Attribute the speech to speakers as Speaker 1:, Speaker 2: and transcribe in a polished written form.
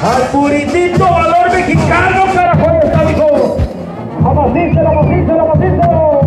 Speaker 1: Al puritito valor mexicano, carajo, está, dijo. Vamos, díselo, vamos, díselo, vamos, díselo.